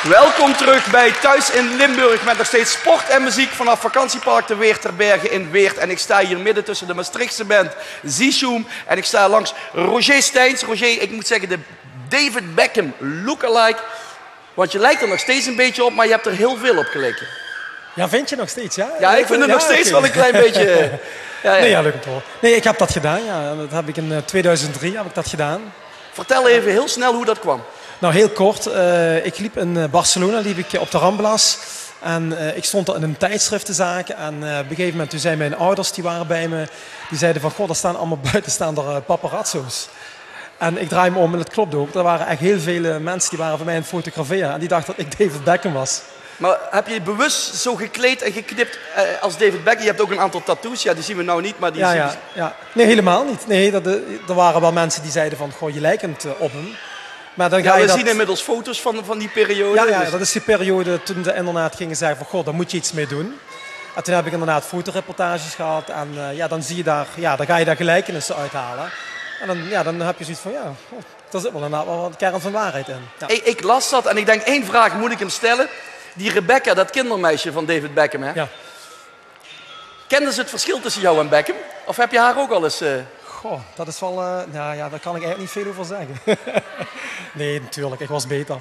Welkom terug bij Thuis in Limburg met nog steeds sport en muziek vanaf vakantiepark de Weerterbergen in Weert. En ik sta hier midden tussen de Maastrichtse band Zieshoem en ik sta langs Roger Steins. Roger, ik moet zeggen de David Beckham lookalike. Want je lijkt er nog steeds een beetje op, maar je hebt er heel veel op geleken. Ja, vind je nog steeds, ja? Ja, ik vind het nog steeds wel een klein beetje... Nee, ja, lukt het wel. Nee, ik heb dat gedaan, ja. Dat heb ik in 2003 heb ik dat gedaan. Vertel even heel snel hoe dat kwam. Nou, heel kort. Ik liep in Barcelona, liep ik op de Ramblas. En ik stond er in een tijdschriftenzaak. En op een gegeven moment, toen zeiden mijn ouders, die waren bij me. Die zeiden van, goh, er staan allemaal buitenstaander paparazzo's. En ik draai me om en het klopt ook. Er waren echt heel veel mensen die waren van mij aan het fotograferen. En die dachten dat ik David Beckham was. Maar heb je bewust zo gekleed en geknipt als David Beckham? Je hebt ook een aantal tattoos. Ja, die zien we nou niet, maar die ja. Nee, helemaal niet. Nee, er waren wel mensen die zeiden van, goh, je lijkt op hem. Maar dan ga je zien inmiddels foto's van die periode. Ja, dat is die periode toen de inderdaad gingen zeggen van, goh, daar moet je iets mee doen. En toen heb ik inderdaad fotoreportages gehad. En dan zie je daar, dan ga je daar gelijkenissen uithalen. En dan heb je zoiets van, daar zit wel inderdaad wel een kern van waarheid in. Ja. Ik las dat en ik denk, één vraag moet ik hem stellen. Die Rebecca, dat kindermeisje van David Beckham, hè? Ja. Kenden ze het verschil tussen jou en Beckham? Of heb je haar ook al eens... Goh, dat is wel... daar kan ik eigenlijk niet veel over zeggen. Nee, natuurlijk. Ik was beter.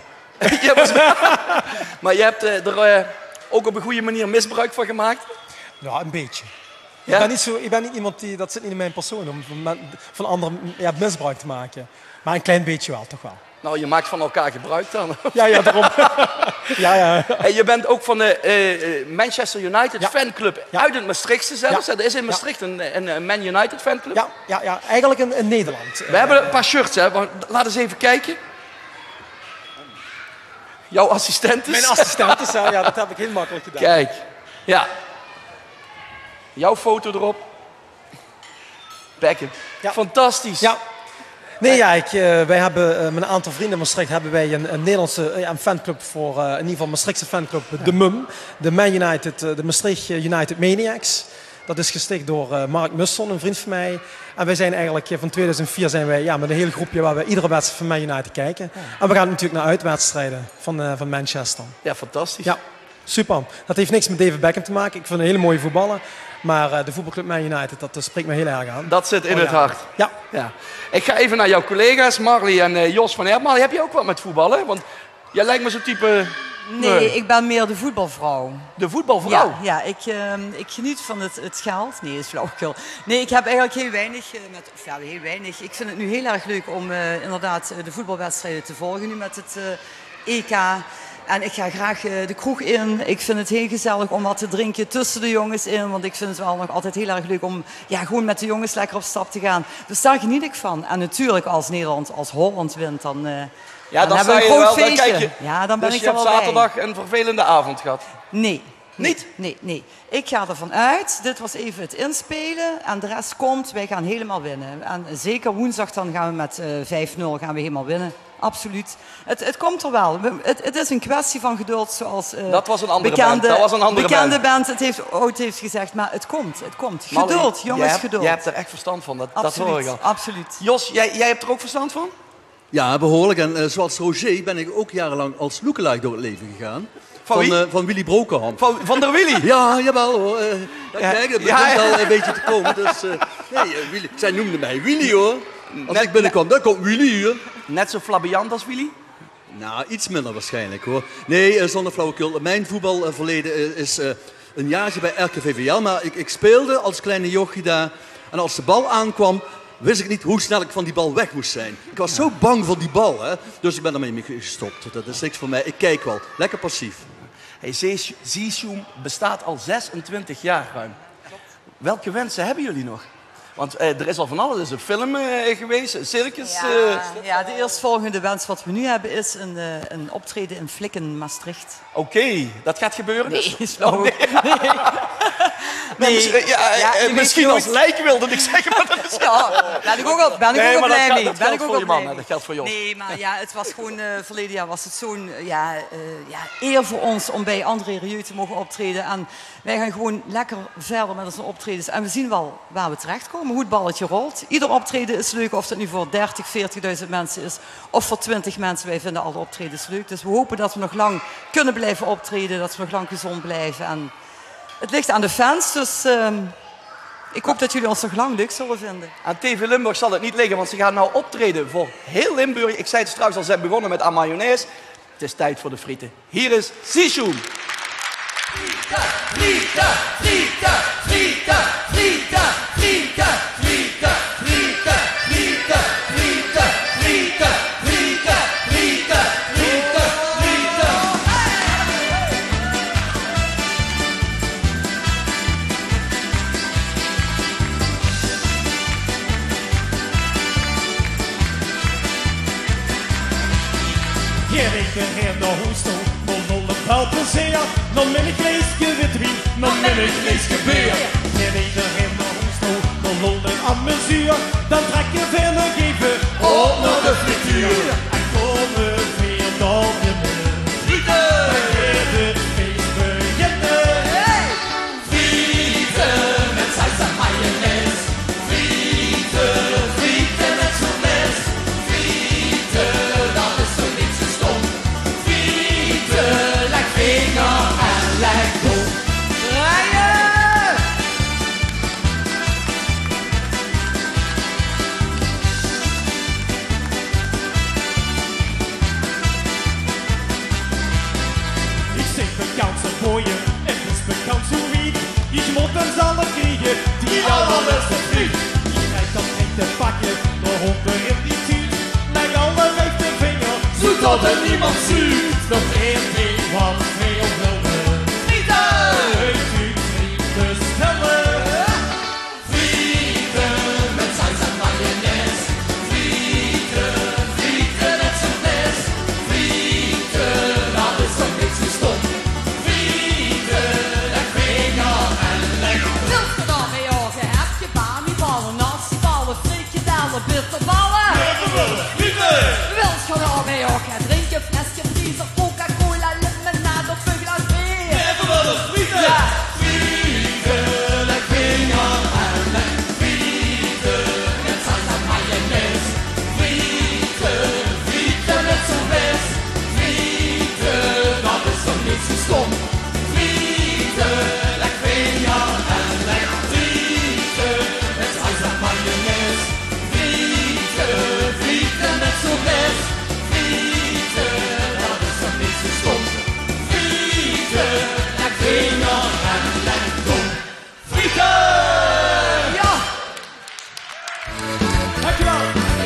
Maar je hebt er ook op een goede manier misbruik van gemaakt? Ja, een beetje. Ja? Ik ben niet iemand die... Dat zit niet in mijn persoon om van anderen misbruik te maken. Maar een klein beetje wel, toch wel. Nou, je maakt van elkaar gebruik dan. Ja, daarom. ja. En je bent ook van de Manchester United fanclub uit het Maastrichtse zelfs. Er is in Maastricht een Man United fanclub. Ja. Eigenlijk in Nederland. We hebben een paar shirts, hè. Laat eens even kijken. Jouw assistentes. Mijn assistentes, ja, dat heb ik heel makkelijk gedaan. Kijk, ja. Jouw foto erop. Beckham. Ja. Fantastisch. Ja. Nee, wij hebben met een aantal vrienden in Maastricht hebben wij een Nederlandse een fanclub voor, in ieder geval Maastrichtse fanclub, de MUM. De Man United, de Maastricht United Maniacs. Dat is gesticht door Mark Musson, een vriend van mij. En wij zijn eigenlijk van 2004 zijn wij met een hele groepje waar we iedere wedstrijd van Man United kijken. Ja. En we gaan natuurlijk naar uitwedstrijden van Manchester. Ja, fantastisch. Ja, super. Dat heeft niks met David Beckham te maken. Ik vind een hele mooie voetballer. Maar de voetbalclub Man United, dat spreekt me heel erg aan. Dat zit in het hart. Ja. Ik ga even naar jouw collega's, Marley en Jos van Herp. Marley, heb je ook wat met voetballen? Want jij lijkt me zo'n type... Nee, ik ben meer de voetbalvrouw. De voetbalvrouw? Ja, ik geniet van het geld. Nee, dat is flauwekul. Nee, ik heb eigenlijk heel weinig heel weinig. Ik vind het nu heel erg leuk om inderdaad de voetbalwedstrijden te volgen nu met het EK. En ik ga graag de kroeg in. Ik vind het heel gezellig om wat te drinken tussen de jongens in. Want ik vind het wel nog altijd heel erg leuk om gewoon met de jongens lekker op stap te gaan. Dus daar geniet ik van. En natuurlijk als Nederland, als Holland wint, dan hebben we een groot feestje. Dan kijk je. Ja, dan ben dus ik er wel bij. je hebt zaterdag een vervelende avond gehad? Nee. Niet? Nee. Ik ga ervan uit, dit was even het inspelen en de rest komt, wij gaan helemaal winnen. En zeker woensdag dan gaan we met 5-0 gaan we helemaal winnen. Absoluut. Het komt er wel. Het is een kwestie van geduld, zoals dat was een andere bekende band ooit heeft gezegd. Maar het komt. Geduld, jongens, geduld. Jij hebt er echt verstand van, dat hoor ik al. Absoluut. Jos, jij hebt er ook verstand van? Ja, behoorlijk. En zoals Roger ben ik ook jarenlang als lookalike door het leven gegaan. Van Willy Brokenham. Van der Willy? Ja, jawel hoor. Kijk, het begint al een beetje te komen. Dus, Willy. Zij noemde mij Willy hoor. Als ik binnenkwam, dan komt Willy hier. Net zo flamboyant als Willy? Nou, iets minder waarschijnlijk hoor. Nee, zonder flauwekul. Mijn voetbalverleden is een jaartje bij RKVVL. Maar ik speelde als kleine jochie daar. En als de bal aankwam, wist ik niet hoe snel ik van die bal weg moest zijn. Ik was zo bang voor die bal, hè. Dus ik ben ermee gestopt. Dat is niks voor mij. Ik kijk wel. Lekker passief. Hey, Zieshoem bestaat al 26 jaar ruim. Welke wensen hebben jullie nog? Want er is al van alles. Er is een film geweest, een circus. Ja, de eerstvolgende wens wat we nu hebben is een optreden in Flikken, Maastricht. Oké, dat gaat gebeuren dus? Nee, is flauw. Misschien als lijk wilde ik zeggen, maar dat is... Ja, ben ik ook al blij mee. Dat geldt voor je man, dat geldt voor Jos. Nee, maar ja, het was gewoon... verleden jaar was het zo'n eer voor ons om bij André Rieu te mogen optreden. En wij gaan gewoon lekker verder met onze optredens. En we zien wel waar we terechtkomen, hoe het balletje rolt. Ieder optreden is leuk, of het nu voor 30, 40.000 mensen is of voor 20 mensen. Wij vinden alle optredens leuk. Dus we hopen dat we nog lang kunnen blijven optreden, dat we nog lang gezond blijven. En het ligt aan de fans, dus ik hoop dat jullie ons nog lang leuk zullen vinden. Aan TV Limburg zal het niet liggen, want ze gaan nou optreden voor heel Limburg. Ik zei het straks al, ze hebben begonnen met aan mayonaise. Het is tijd voor de frieten. Hier is Sishoom. Frieten, frieten, frieten, frieten, frieten, frieten, frieten, frieten, frieten, frieten, frieten, frieten, frieten, frieten, frieten. Hier ik in de hoestel, volle palpenzeer. Dan ben ik leesje wit wien, dan ben ik leesje beer. Hier ik in de hoestel, volle amuzier. Dan trek je verder even op naar de frituur. En komen weer dan je mee. Frieten! Weer het feest beginnen. Frieten met saus en mayonaise. Frieten, frieten met zoetmes. Frieten, dat is zo niet zo stom. Frieten, lijk vinger en lijk dom. Draaien! Ik zeg bekend zijn gooien, het is bekend zo wie. Je moet een zalm kriegen, die allerleukste vriend. Je krijgt dan niet te pakken, de honden in die tuin. Leg alle vijf de vinger, zodat er niemand ziet. Nog één ding wat veel willen. Frieten! Uit u niet bestellen. Frieten met saus en mayonaise. Frieten, frieten met zoetmes. Frieten, dat is toch niet zo stom. Frieten, leg vinger en leg dom. Wilt je dan mee ogen? Heb je ballen, nasiballen, frikandellen, bitterballen? Wilt je dan mee ogen? Drink je flesje vriezer, Coca-Cola, limonade of vugelaars bier? Ja. Frieten, leg vinger en leg. Frieten met saus en mayonaise. Frieten, frieten met zoetmes. Frieten, dat is toch niet zo stom. Frieten, leg vinger en leg. Frieten met saus en mayonaise. Frieten, frieten met zoetmes. Frieten, dat is toch niet zo stom. Frieten, leg vinger en leg dom. Frieten! Ja. Dankjewel.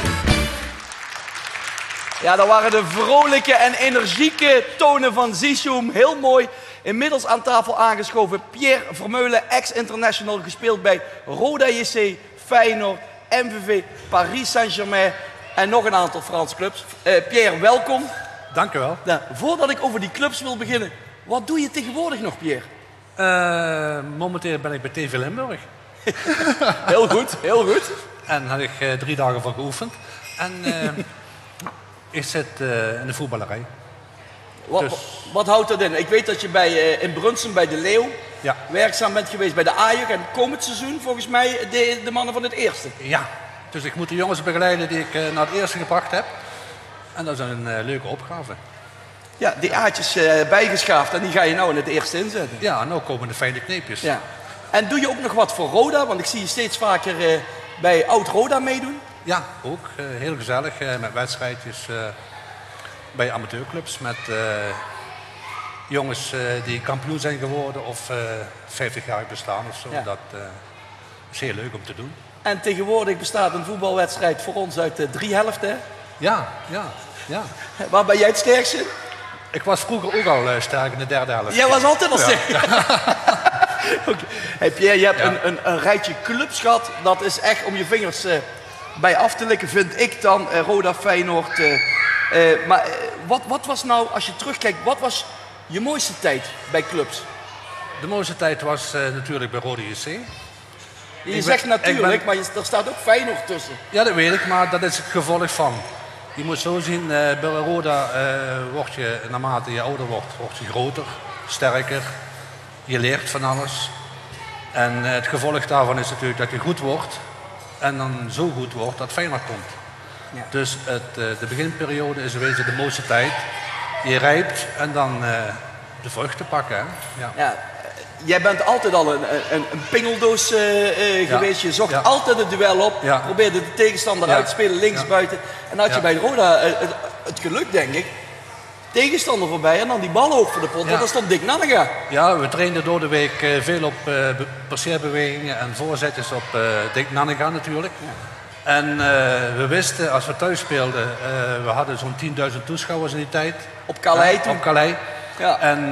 Ja, dat waren de vrolijke en energieke tonen van Sishoom. Heel mooi. Inmiddels aan tafel aangeschoven Pierre Vermeulen, ex-international, gespeeld bij Roda JC, Feyenoord, MVV, Paris Saint-Germain en nog een aantal Franse clubs. Pierre, welkom. Dank u wel. Nou, voordat ik over die clubs wil beginnen, wat doe je tegenwoordig nog, Pierre? Momenteel ben ik bij TV Limburg. Heel goed, heel goed. En daar heb ik 3 dagen voor geoefend. En ik zit in de voetballerij. Wat houdt dat in? Ik weet dat je in Brunssum bij de Leeuw werkzaam bent geweest bij de Ajax. En komend seizoen volgens mij de mannen van het eerste. Ja, dus ik moet de jongens begeleiden die ik naar het eerste gebracht heb. En dat is een leuke opgave. Ja, die A'tjes bijgeschaafd en die ga je nou in het eerste inzetten. Ja, nou komen de fijne kneepjes. Ja. En doe je ook nog wat voor Roda? Want ik zie je steeds vaker bij Oud-Roda meedoen. Ja, ook heel gezellig met wedstrijdjes bij amateurclubs. Met jongens die kampioen zijn geworden of 50 jaar bestaan of zo. Ja. Dat is heel leuk om te doen. En tegenwoordig bestaat een voetbalwedstrijd voor ons uit 3 helften. Hè? Ja. Waar ben jij het sterkste? Ik was vroeger ook al sterk in de derde helft. Jij was altijd al sterk. Okay. Hey Pierre, je hebt een rijtje clubs gehad. Dat is echt om je vingers bij af te likken, vind ik dan. Roda, Feyenoord. Maar wat was nou, als je terugkijkt, wat was je mooiste tijd bij clubs? De mooiste tijd was natuurlijk bij Rode JC. Je zegt natuurlijk, maar er staat ook Feyenoord tussen. Ja, dat weet ik, maar dat is het gevolg van. Je moet zo zien, bij Roda word je, naarmate je ouder wordt, word je groter, sterker. Je leert van alles. En het gevolg daarvan is natuurlijk dat je goed wordt. En dan zo goed wordt dat Feyenoord komt. Ja. Dus de beginperiode is in wezen de mooiste tijd. Je rijpt en dan de vruchten pakken. Hè? Ja. Ja, jij bent altijd al een pingeldoos geweest. Je zocht altijd het duel op. Ja. Probeerde de tegenstander uit te spelen, links buiten. En dan had je bij Roda het geluk, denk ik. Tegenstander voorbij en dan die bal hoog voor de pot. En dan stond Dick Nannega. Ja, we trainden door de week veel op passeerbewegingen en voorzetjes op Dick Nannega natuurlijk. Ja. En we wisten, als we thuis speelden, we hadden zo'n 10.000 toeschouwers in die tijd. Op Calais toen? Op Calais. Ja. En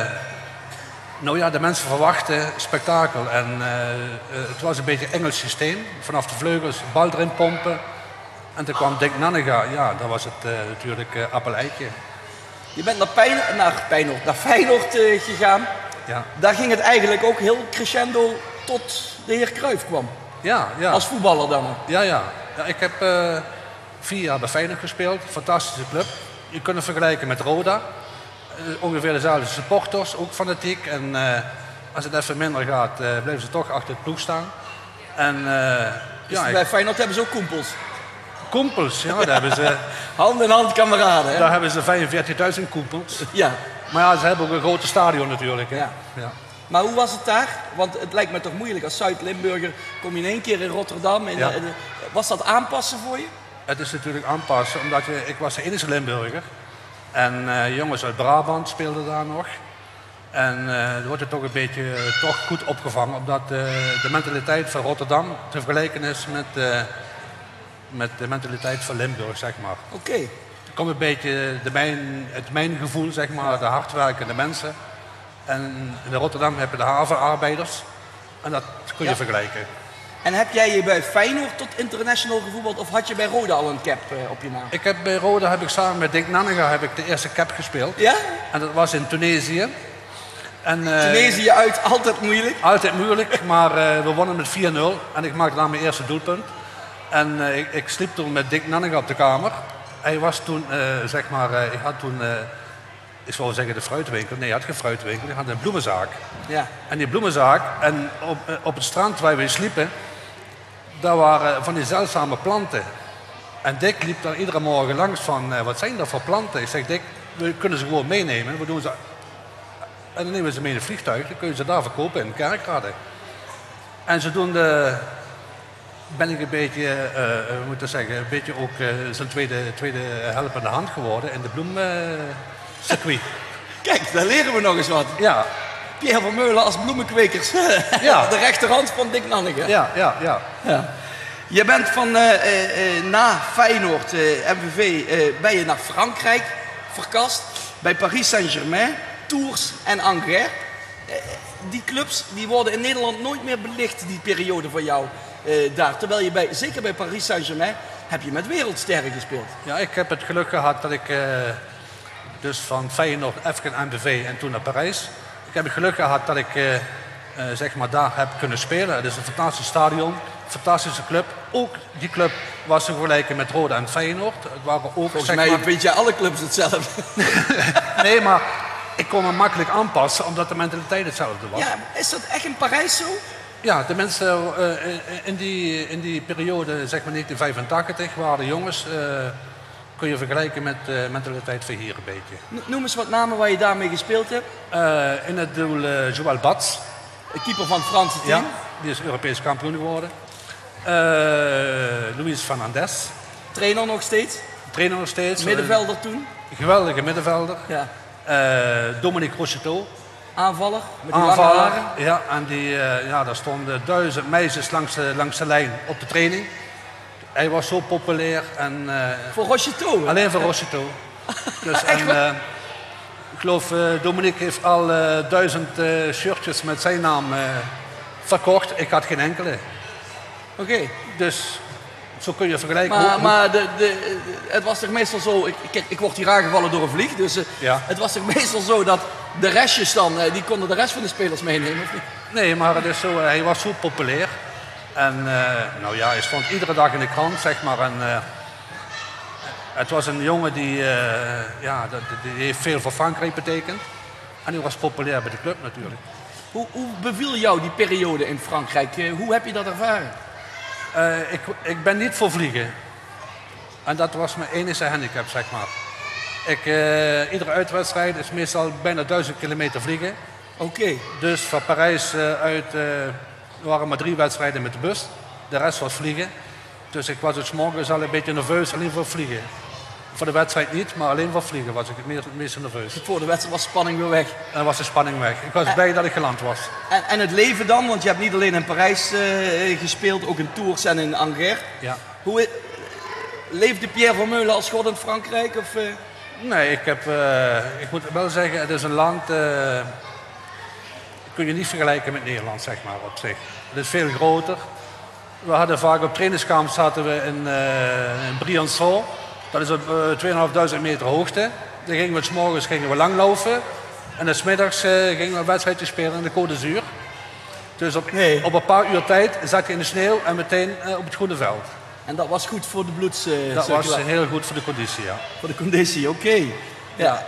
nou ja, de mensen verwachten spektakel. En het was een beetje een Engels systeem. Vanaf de vleugels, bal erin pompen. En toen kwam Dick Nannega. Ja, dan was het natuurlijk appel-eitje. Je bent naar Feyenoord gegaan. Ja. Daar ging het eigenlijk ook heel crescendo tot de heer Cruijff kwam. Ja, ja. Als voetballer dan ook. Ja, ja. Ja, ik heb 4 jaar bij Feyenoord gespeeld. Fantastische club. Je kunt het vergelijken met Roda. Ongeveer dezelfde supporters, ook fanatiek. En als het even minder gaat, blijven ze toch achter het ploeg staan. En, bij Feyenoord hebben ze ook koempels. Koempels, ja, daar hebben ze... Hand in hand kameraden, hè? Daar hebben ze 45.000 koempels. Ja. Maar ja, ze hebben ook een grote stadion natuurlijk. Hè? Ja. Ja. Maar hoe was het daar? Want het lijkt me toch moeilijk als Zuid-Limburger. Kom je in één keer in Rotterdam. Was dat aanpassen voor je? Het is natuurlijk aanpassen, omdat ik was de enige Limburger. En jongens uit Brabant speelden daar nog. En er wordt het toch een beetje toch goed opgevangen, omdat de mentaliteit van Rotterdam te vergelijken is met de mentaliteit van Limburg, zeg maar. Oké. Er komt een beetje het mijngevoel, zeg maar, de hardwerkende mensen. En in Rotterdam heb je de havenarbeiders. En dat kun je vergelijken. En heb jij je bij Feyenoord tot international gevoetbald of had je bij Roda al een cap op je naam? Bij Roda heb ik samen met Dick Nannega de eerste cap gespeeld. Ja? En dat was in Tunesië. En, Tunesië uit, altijd moeilijk? Altijd moeilijk, maar we wonnen met 4-0. En ik maakte daar mijn eerste doelpunt. En ik sliep toen met Dick Nannega op de kamer. Hij was toen, ik had toen... ik zou zeggen de fruitwinkel. Nee, hij had geen fruitwinkel. Hij had een bloemenzaak. Ja. En die bloemenzaak, en op het strand waar we sliepen, daar waren van die zeldzame planten. En Dick liep daar iedere morgen langs van, wat zijn dat voor planten? Ik zeg, Dick, we kunnen ze gewoon meenemen. We doen ze... En dan nemen we ze mee in een vliegtuig, dan kun je ze daar verkopen in Kerkrade. En zodoende ben ik een beetje, een beetje ook zijn tweede helpende hand geworden in de bloemcircuit. Kijk, daar leren we nog eens wat. Ja. Pierre van Meulen als bloemenkwekers. Ja. De rechterhand van Dick Nannega. Ja. Je bent na Feyenoord, MVV, ben je naar Frankrijk verkast. Bij Paris Saint-Germain, Tours en Angers. Die clubs die worden in Nederland nooit meer belicht, die periode van jou daar. Terwijl je zeker bij Paris Saint-Germain, heb je met wereldsterren gespeeld. Ja, ik heb het geluk gehad dat ik dus van Feyenoord even naar MVV en toen naar Parijs. Ik heb het geluk gehad dat ik daar heb kunnen spelen. Het is een fantastisch stadion, fantastische club. Ook die club was te vergelijken met Roda en Feyenoord. Het waren ook, volgens mij vind jij alle clubs hetzelfde. Nee, maar ik kon me makkelijk aanpassen omdat de mentaliteit hetzelfde was. Ja, is dat echt in Parijs zo? Ja, de mensen in die periode, zeg maar 1985, waren de jongens... kun je vergelijken met de mentaliteit van hier een beetje. Noem eens wat namen waar je daarmee gespeeld hebt. In het doel Joël Bats. Keeper van het Franse team. Ja, die is Europees kampioen geworden. Luis Fernandes. Trainer nog steeds. Middenvelder toen. Geweldige middenvelder. Ja. Dominique Rocheteau. Aanvaller. Met die lange haren. Ja, en daar stonden 1000 meisjes langs de lijn op de training. Hij was zo populair. En, voor Rocheteau? Alleen voor Rocheteau. Dus, ik geloof, Dominique heeft al 1000 shirtjes met zijn naam verkocht. Ik had geen enkele. Oké. Dus zo kun je vergelijken. Maar het was toch meestal zo... Ik word hier aangevallen door een vlieg. Dus het was toch meestal zo dat de restjes dan, die konden de rest van de spelers meenemen, of niet? Nee, maar het is zo, hij was zo populair. En nou ja, hij stond iedere dag in de krant, zeg maar. En, het was een jongen die heeft veel voor Frankrijk betekend. En hij was populair bij de club natuurlijk. Hoe beviel jou die periode in Frankrijk? Hoe heb je dat ervaren? Ik ben niet voor vliegen. En dat was mijn enige handicap, zeg maar. Iedere uitwedstrijd is meestal bijna 1000 kilometer vliegen. Oké. Dus van Parijs uit waren maar 3 wedstrijden met de bus. De rest was vliegen. Dus ik was dus morgens al een beetje nerveus, alleen voor vliegen. Voor de wedstrijd niet, maar alleen voor vliegen was ik het meest nerveus. Voor de wedstrijd was spanning weer weg. En dan was de spanning weg. Ik was blij dat ik geland was. En het leven dan? Want je hebt niet alleen in Parijs gespeeld, ook in Tours en in Angers. Ja. Hoe leefde Pierre Vermeulen als god in Frankrijk? Of, Nee, ik moet wel zeggen, het is een land... kun je niet vergelijken met Nederland, zeg maar, op zich. Het is veel groter. We hadden vaak op trainingskamp zaten we in Briançon. Dat is op 2500 meter hoogte. Dan gingen we 's morgens langlopen. En 's middags gingen we een wedstrijdje spelen in de Côte d'Azur. Dus op een paar uur tijd zat je in de sneeuw en meteen op het goede veld. En dat was goed voor de bloeds... dat was heel goed voor de conditie, ja. Voor de conditie, oké. Ja.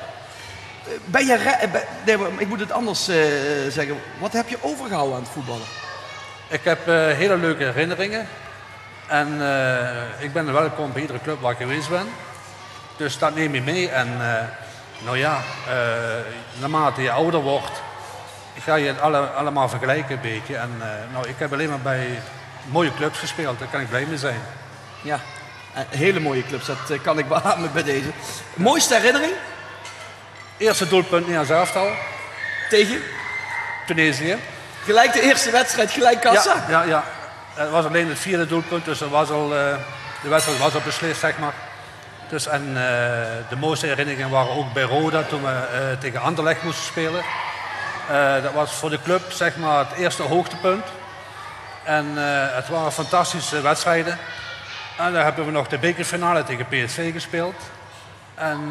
Ik moet het anders zeggen. Wat heb je overgehouden aan het voetballen? Ik heb hele leuke herinneringen. En ik ben welkom bij iedere club waar ik geweest ben. Dus dat neem je mee. En naarmate je ouder wordt, ga je het allemaal vergelijken een beetje. En ik heb alleen maar bij mooie clubs gespeeld. Daar kan ik blij mee zijn. Ja, hele mooie clubs. Dat kan ik beamen bij deze. Mooiste herinnering? Eerste doelpunt in ons elftal. Tegen? Tunesië. Gelijk de eerste wedstrijd, gelijk kassa? Ja. Het was alleen het 4e doelpunt, dus de wedstrijd was al beslist, zeg maar. Dus, en de mooiste herinneringen waren ook bij Roda toen we tegen Anderlecht moesten spelen. Dat was voor de club, zeg maar, het eerste hoogtepunt. En het waren fantastische wedstrijden. En dan hebben we nog de bekerfinale tegen PSV gespeeld. En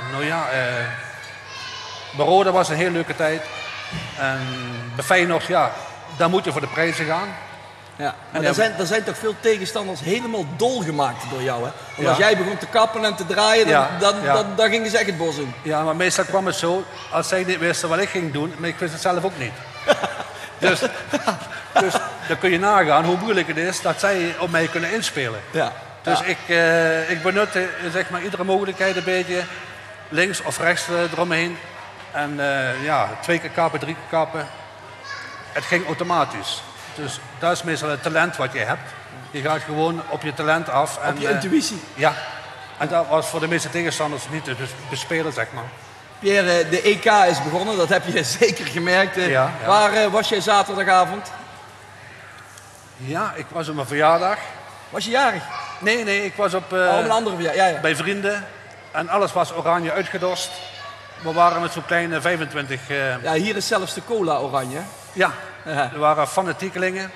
bij Roda was een heel leuke tijd. En bij Feyenoord, ja, daar moet je voor de prijzen gaan. Ja, maar er zijn toch veel tegenstanders helemaal dol gemaakt door jou, hè? Want Ja. als jij begon te kappen en te draaien, dan gingen ze echt het bos in. Ja, maar meestal kwam het zo, als zij niet wisten wat ik ging doen, maar ik wist het zelf ook niet. dus dan kun je nagaan hoe moeilijk het is dat zij op mij kunnen inspelen. Ja. Dus ik benut zeg maar, iedere mogelijkheid een beetje, links of rechts eromheen. En 2 keer kappen, 3 keer kappen. Het ging automatisch. Dus dat is meestal het talent wat je hebt. Je gaat gewoon op je talent af. En, Op je intuïtie. Ja. En dat was voor de meeste tegenstanders niet te bespelen, zeg maar. Pierre, de EK is begonnen, dat heb je zeker gemerkt. Ja. Waar was jij zaterdagavond? Ja, ik was op mijn verjaardag. Was je jarig? Nee, ik was op, een andere verjaardag. Ja. bij vrienden. En alles was oranje uitgedost. We waren met zo'n kleine 25... Ja, hier is zelfs de cola oranje. Ja, Ja. er waren fanatiekelingen.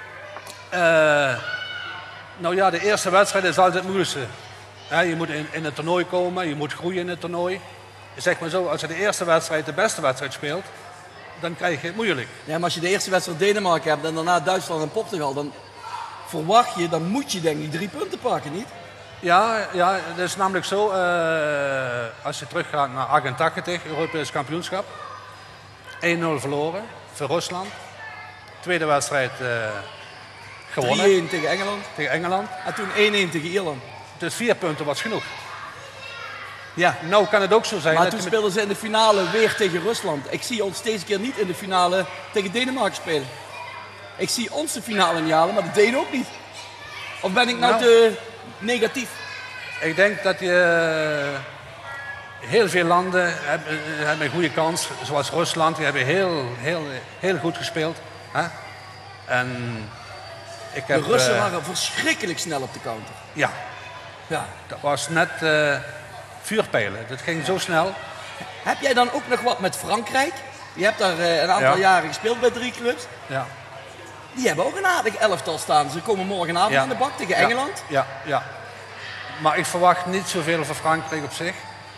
De eerste wedstrijd is altijd het moeilijkste. Je moet in het toernooi komen, je moet groeien in het toernooi. Zeg maar zo, als je de eerste wedstrijd de beste wedstrijd speelt, dan krijg je het moeilijk. Ja, maar als je de eerste wedstrijd Denemarken hebt en daarna Duitsland en Portugal, dan verwacht je, dan moet je denk ik 3 punten pakken, niet? Ja, het is namelijk zo, als je teruggaat naar 88, Europees kampioenschap. 1-0 verloren voor Rusland. Tweede wedstrijd gewonnen 3-1 tegen Engeland tegen Engeland. en toen 1-1 tegen Ierland. Dus 4 punten was genoeg. Ja. Nou kan het ook zo zijn Maar dat toen je speelden ze in de finale weer tegen Rusland. Ik zie ons deze keer niet in de finale tegen Denemarken spelen. Ik zie ons de finale niet halen, maar de Denen ook niet. Of ben ik nou te negatief? Ik denk dat je heel veel landen hebben een goede kans. Zoals Rusland, die hebben heel goed gespeeld. Hè? En ik heb, De Russen waren verschrikkelijk snel op de counter. Ja, Ja. dat was net vuurpijlen. Dat ging zo snel. Heb jij dan ook nog wat met Frankrijk? Je hebt daar een aantal Ja. jaren gespeeld bij 3 clubs. Ja. Die hebben ook een aardig elftal staan. Ze komen morgenavond Ja. in de bak tegen Engeland. Ja. Maar ik verwacht niet zoveel van Frankrijk op zich.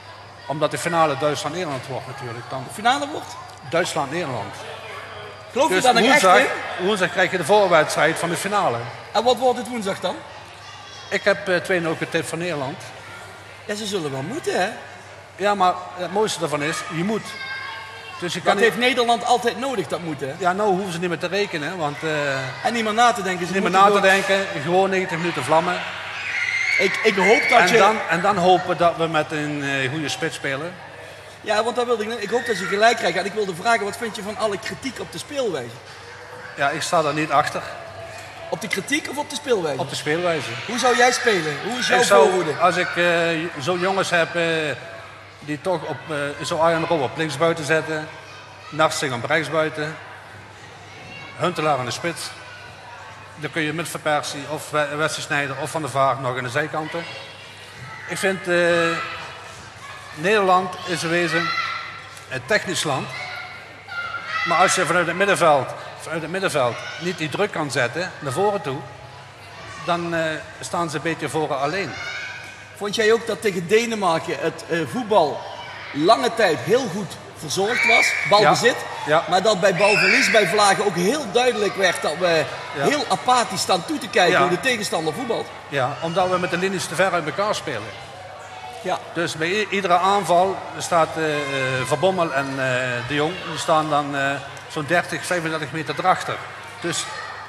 Omdat de finale Duitsland-Nederland wordt natuurlijk. Dan De finale wordt? Duitsland-Nederland. Geloof je Dus daar nog echt in? woensdag krijg je de voorwedstrijd van de finale. En wat wordt het woensdag dan? Ik heb 2-0 getipt voor Nederland. Ja, ze zullen wel moeten, hè? Ja, maar het mooiste daarvan is, je moet. Dus je kan Dat niet... heeft Nederland altijd nodig, dat moet, hè? Ja, nou hoeven ze niet meer te rekenen, want En niet meer na te denken. Ze niet meer moeten na te gewoon- denken. Gewoon 90 minuten vlammen. Ik hoop dat je... En dan hopen dat we met een goede spits spelen. Ja, want dat wilde ik net. Ik hoop dat je gelijk krijgt. En ik wilde vragen, wat vind je van alle kritiek op de speelwijze? Ja, ik sta daar niet achter. Op de kritiek of op de speelwijze? Op de speelwijze. Hoe zou jij spelen? Hoe is jouw Ik zou, voorhoede? als ik zo'n jongens heb die toch op zo Arjen Robben op linksbuiten zetten, Narsing op rechtsbuiten, Huntelaar aan de spits, dan kun je met Van Persie of Wesley Sneijder of Van der Vaart nog aan de zijkanten. Ik vind Nederland is in wezen een technisch land, maar als je vanuit het middenveld niet die druk kan zetten naar voren toe, dan staan ze een beetje voor alleen. Vond jij ook dat tegen Denemarken het voetbal lange tijd heel goed verzorgd was, balbezit, Ja. maar dat bij balverlies, bij Vlagen ook heel duidelijk werd dat we Ja. heel apathisch staan toe te kijken Ja. hoe de tegenstander voetbalt? Ja, omdat we met de linies te ver uit elkaar spelen. Ja. Dus bij iedere aanval staat Van Bommel en De Jong, die staan dan zo'n 30, 35 meter erachter. Dus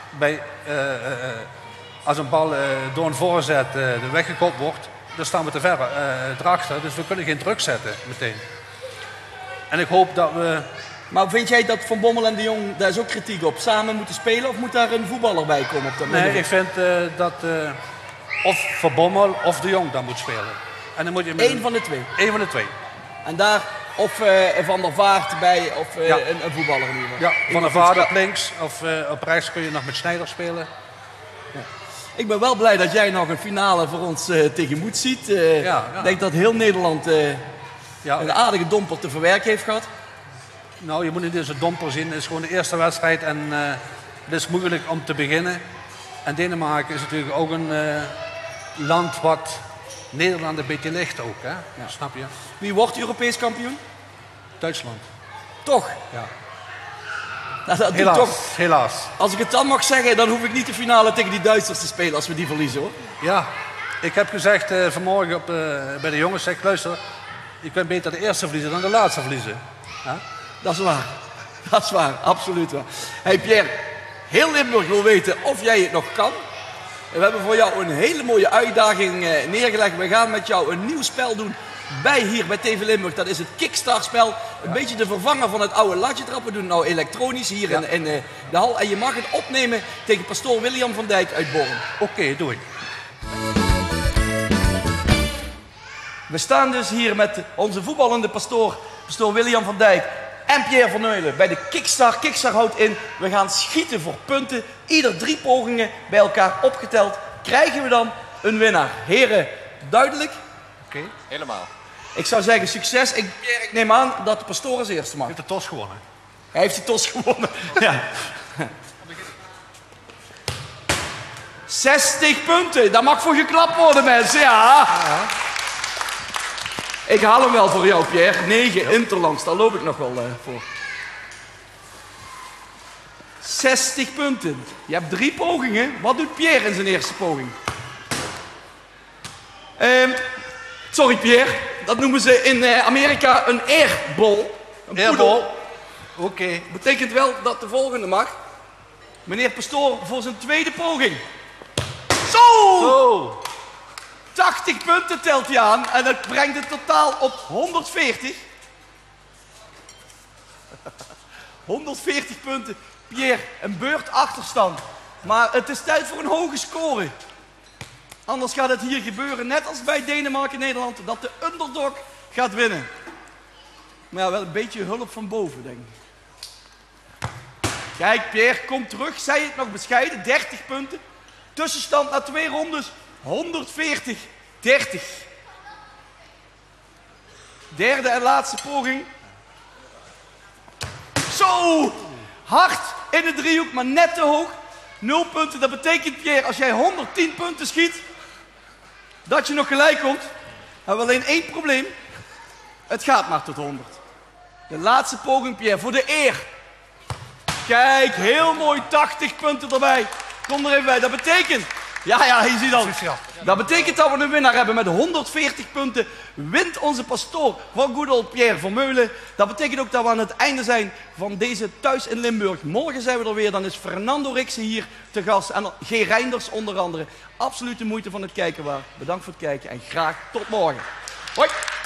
als een bal door een voorzet weggekopt wordt, dan staan we te ver erachter. Dus we kunnen geen druk zetten meteen. En ik hoop dat we... Maar vind jij dat Van Bommel en de Jong, daar is ook kritiek op, samen moeten spelen of moet daar een voetballer bij komen op dat Nee, moment? ik vind dat of Van Bommel of De Jong dan moet spelen. En dan moet je met Eén van de twee. Eén van de twee. En daar of Van der Vaart bij of Ja. een voetballer in ieder geval. Ja, Van der Vaart op links of op rechts kun je nog met Sneijder spelen. Ik ben wel blij dat jij nog een finale voor ons tegemoet ziet. Ja. Ik denk dat heel Nederland Ja, een aardige domper te verwerken heeft gehad. nou, je moet niet eens een domper zien. Het is gewoon de eerste wedstrijd en het is moeilijk om te beginnen. En Denemarken is natuurlijk ook een land wat Nederland een beetje ligt ook, hè? Ja. Snap je? Wie wordt Europees kampioen? Duitsland. Toch? Ja. Nou, dat doet Helaas, toch. helaas. Als ik het dan mag zeggen, dan hoef ik niet de finale tegen die Duitsers te spelen als we die verliezen, hoor. Ja, ik heb gezegd vanmorgen bij de jongens, zeg, luister, je kunt beter de eerste verliezen dan de laatste verliezen. Ja? Dat is waar. Dat is waar, absoluut waar. Hey Pierre, heel Limburg wil weten of jij het nog kan. We hebben voor jou een hele mooie uitdaging neergelegd. We gaan met jou een nieuw spel doen hier bij TV Limburg. Dat is het Kickstart-spel. Een beetje de vervanger van het oude latjetrap. We doen het nou elektronisch hier in de hal. En je mag het opnemen tegen pastoor William van Dijk uit Born. Oké, doe ik. We staan dus hier met onze voetballende pastoor William van Dijk en Pierre van Neulen bij de Kickstart. Kickstart houdt in, we gaan schieten voor punten. Ieder 3 pogingen bij elkaar opgeteld krijgen we dan een winnaar. Heren, duidelijk? Oké. Helemaal. Ik zou zeggen succes. Pierre, ik neem aan dat de pastoor als eerste mag. Je hebt de tos gewonnen. Hij heeft die tos gewonnen. Ja. 60 punten, dat mag voor geklapt worden, mensen. Ja. Ik haal hem wel voor jou, Pierre. 9 interlands, daar loop ik nog wel voor. 60 punten. Je hebt 3 pogingen. Wat doet Pierre in zijn eerste poging? Sorry, Pierre. Dat noemen ze in Amerika een airball. Een Airball. poedel. Oké. Betekent wel dat de volgende mag. Meneer Pastoor voor zijn tweede poging. Zo! Zo. 80 punten telt hij aan en dat brengt het totaal op 140. 140 punten. Pierre, een beurt achterstand. Maar het is tijd voor een hoge score. Anders gaat het hier gebeuren, net als bij Denemarken-Nederland, dat de underdog gaat winnen. Maar ja, wel een beetje hulp van boven, denk ik. Kijk, Pierre, kom terug. Zij het nog bescheiden, 30 punten. Tussenstand na 2 rondes, 140, 30. Derde en laatste poging. Zo! Hard in de driehoek, maar net te hoog. 0 punten, dat betekent, Pierre, als jij 110 punten schiet, dat je nog gelijk komt. We hebben alleen 1 probleem. Het gaat maar tot 100. De laatste poging, Pierre, voor de eer. Kijk, heel mooi, 80 punten erbij. Kom er even bij, dat betekent... Ja, je ziet al. Dat betekent dat we een winnaar hebben met 140 punten. Wint onze pastoor van good old Pierre Vermeulen. Dat betekent ook dat we aan het einde zijn van deze Thuis in Limburg. Morgen zijn we er weer. Dan is Fernando Rixen hier te gast. En G. Reinders onder andere. Absoluut de moeite van het kijken waard. Bedankt voor het kijken en graag tot morgen. Hoi!